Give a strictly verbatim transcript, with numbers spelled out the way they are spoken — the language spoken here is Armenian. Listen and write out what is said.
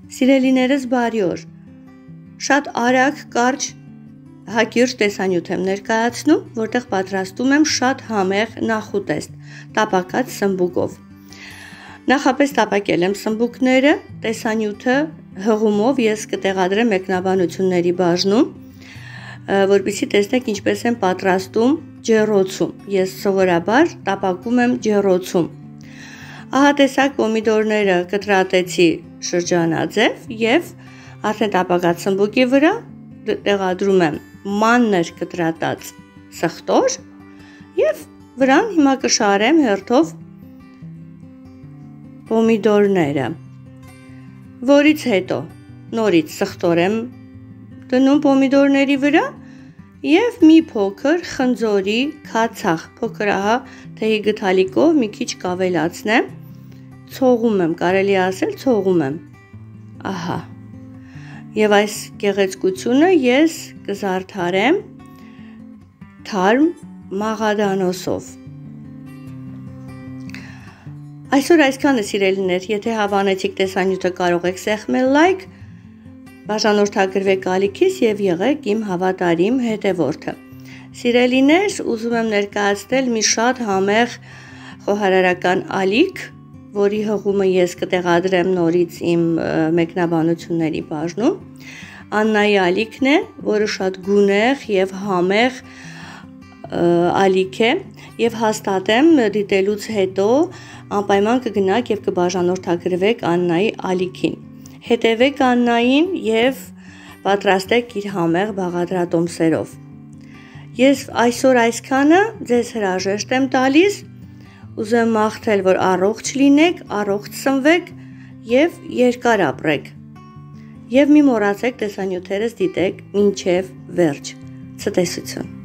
Սիրելիներս բարի օր։ Շատ արագ, կարճ, հակիրճ տեսանյութ եմ ներկայացնում, որտեղ պատրաստում եմ շատ համեղ նախուտեստ, տապակած սմբուկով։ Նախապես տապակել եմ սմբուկները, տեսանյութը հղումով ես կտեղադրեմ մեկնաբանությունների բաժնում, որպեսզի տեսնեք ինչպես եմ պատրաստում ջեռոցում։ Ես սովորաբար տապակում եմ ջեռոցում։ Ահա տեսակ պոմիդորները կտրատեցի շրջանաձև եւ արդեն տապակած սմբուկի վրա տեղադրում եմ մանր կտրատած սխտոր եւ վրան հիմա կշարեմ հերթով պոմիդորները, որից հետո նորից սխտոր եմ դնում պոմիդորների վրա եւ մի փոքր խնձորի քացախ, փոքր ահա թեյի գթալիկով մի քիչ կավելացնեմ, ցողում եմ, կարելի ասել ցողում եմ, ահա, եւ այս գեղեցկությունը ես կզարդարեմ թարմ մաղադանոսով։ Այսօր այսքանը սիրելիներ, եթե հավանեցիք տեսանյութը կարող եք սեղմել լայք, բաժանորդագրվեք ալիքիս եւ եղեք իմ հավատարիմ հետևորդը։ Սիրելիներ, ուզում եմ ներկայացնել մի շատ համեղ խոհարարական ալիք, որի հղումը ես կտեղադրեմ նորից իմ մեկնաբանությունների բաժնում։ Աննայի ալիքն է, որը շատ գունեղ եւ համեղ ալիք է եւ հաստատեմ դիտելուց հետո անպայման կգնաք եւ կբաժանորդագրվեք Աննայի ալիքին։ Հետևեք Աննային եւ պատրաստեք իր համեղ բաղադրատոմսերով։ Ես այսօր այսքանը ձեզ հրաժեշտ եմ տալիս, ուզում մաղթել, որ առողջ լինեք, առողջ սնվեք եւ երկար ապրեք։ Եվ մի մոռացեք տեսանյութերս դիտեք մինչեւ վերջ։ Ցտեսություն։